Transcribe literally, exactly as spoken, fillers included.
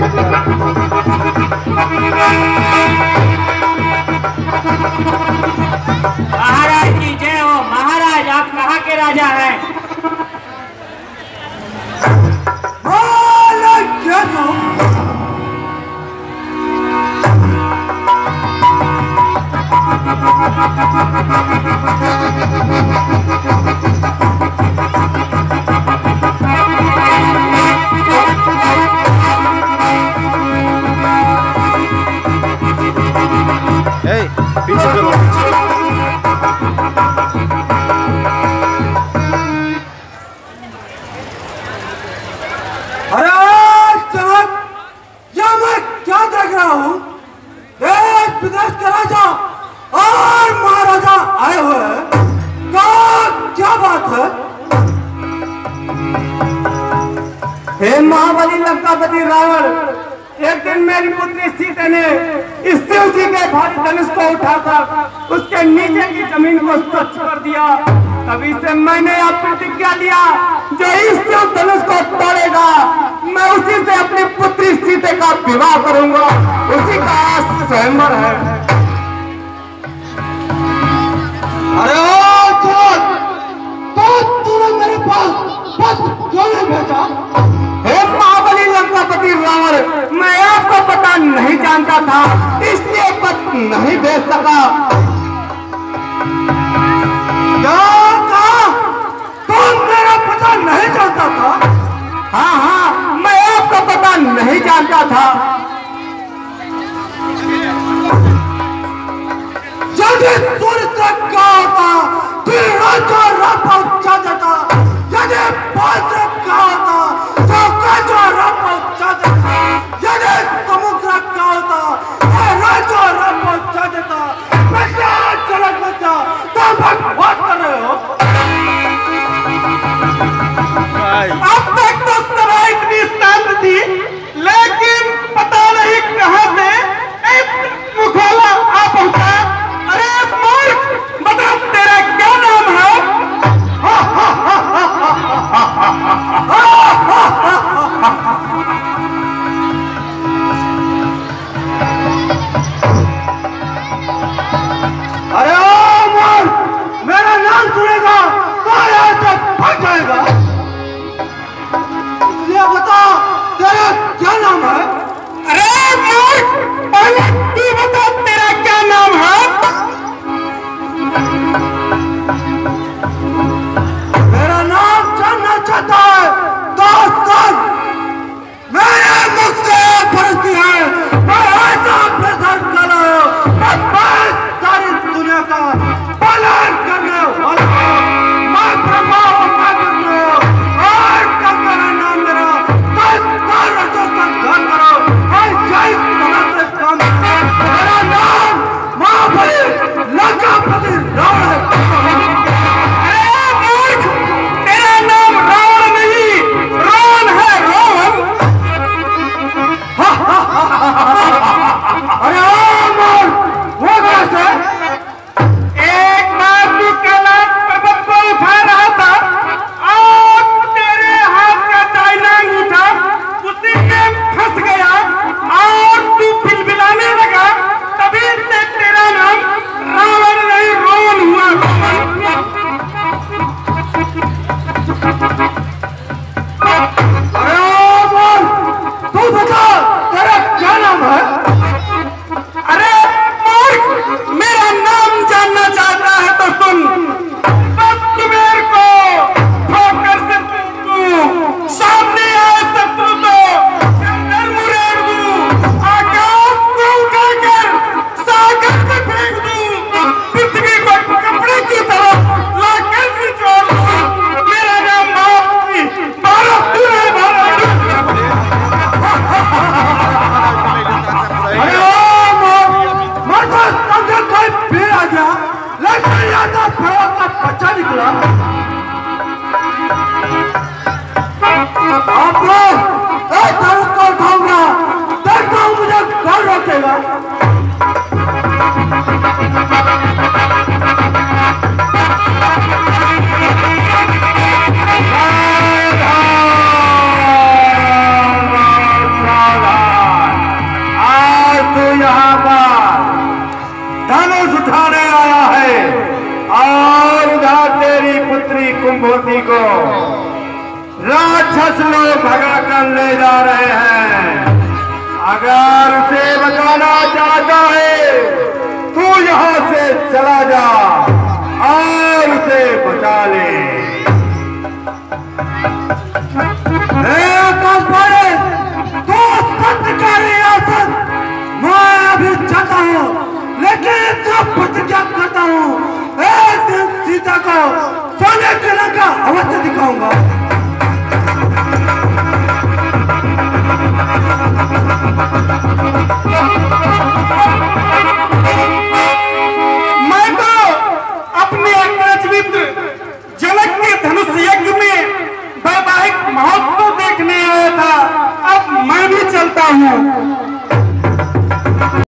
महाराज की जय हो। महाराज आप कहाँ के राजा हैं? Hey, pizza girl. अरे चमक, यह मैं क्या देख रहा हूँ? देश विदेश के राजा और महाराजा आए हुए हैं। क्या क्या बात है? हे महाबली लंकापति रावण, एक दिन मेरी पुत्री सीता ने इस शिव जी के भारी धनुष को उठाकर उसके नीचे की जमीन को स्वच्छ कर दिया। तभी से मैंने यह प्रतिज्ञा लिया, जो इस शिव धनुष को तोड़ेगा मैं उसी से अपनी पुत्री सीता का विवाह करूंगा। उसी का आज स्वयंवर है। अरे ओ चोर, तो तूने मेरे पास बस क्यों नहीं भेजा? हे महाबली लंकापति रावण, मैं आपको पता नहीं जानता था, इसलिए पत नहीं भेज सका। क्या कहा? तुम मेरा पता नहीं जानता था? हाँ हाँ, मैं आपको पता नहीं जानता था। यदि सूर्य से क्या होता फिर राजा रात पहुंचा देता, यदि बाल से क्या होता तो राजा रात पहुंचा देता, यदि समुद्र क्या होता तो राजा रात पहुंचा देता। मैं क्या चलक बच्चा तुम बकवास कर रहे हो? अब तक तो सभा इतनी शांत थी, लेकिन पता नहीं कहां से एक मुखोला आ पहुंचा। अरे मूर्ख, बता तेरा क्या नाम है? अरे ओ मूर्ख, मेरा नाम सुनेगा तो यहाँ से भाग जाएगा। इसलिए बता तेरा क्या नाम है? अरे मूर्ख, पहले तू बता तेरा क्या नाम है? मेरा नाम जानना चाहता है तो सुन। मेरे मुख से फरती है, मैं ऐसा प्रसार कर रहा हूँ, मैं सारी दुनिया का पालन करने वाला हूँ। मैं ब्रह्मा हूँ, मैं विष्णु हूँ, और कल नाम मेरा संधान करो और जय से काम। मेरा नाम महाबली लंकापति रावण है। अरे मूर्ख, तेरा नाम रावण नहीं रावण है, रावण। अरे ओ मूर्ख, वो कैसे? एक बार तू कैलाश पर्वत को उठा रहा था और तेरे हाथ का दाहिना अंगूठा उसी में फंस गया और तू बिलबिलाने लगा, तभी से तेरा नाम रावण नहीं रोवन हुआ। अरे ओ बोल, तू बता तेरा क्या नाम है? अरे मूर्ख, मेरा नाम जानना चाहता है तो सुन। बस सुबेर को ठोकर से तू सामने आए शत्रु तो अंदर मुरेड़ दूं, आकाश को उठाकर सागर से फेंक दूं, पृथ्वी को कपड़े की तरह लाकर निचोड़ दूं। मेरा नाम भारत है, भारत। को राक्षस लोग भगा कर ले जा रहे हैं। अगर उसे बचाना चाहता है तू यहाँ से चला जा और उसे बचा ले। तो सत्य का रियासत मैं अभी चाहता हूँ, लेकिन तो प्रतिज्ञा करता हूँ एक दिन सीता को सोने के लंका अवश्य दिखाऊंगा।